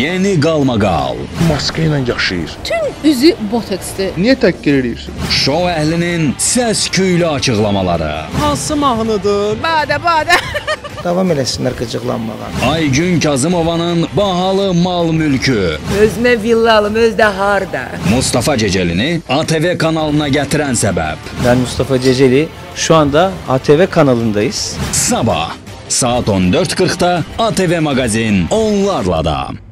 yeni qalmaqal. Maska ilə yaşayır. Tüm üzü botoksdur. Niyə təhqir edirsən? Şou əhlinin səs-küylü açıqlamaları. Hansı mahnıdır? Badə. Davam eləsinlər qıcıqlanmağa. Aygün Kazımovanın bahalı mal-mülkü. Özümə villa alım, özdə harda? Mustafa Cecəlini ATV kanalına gətirən səbəb. Ben Mustafa Ceceli. Şu anda ATV kanalındayız. Sabah saat 14:40'da ATV Magazin onlarla da.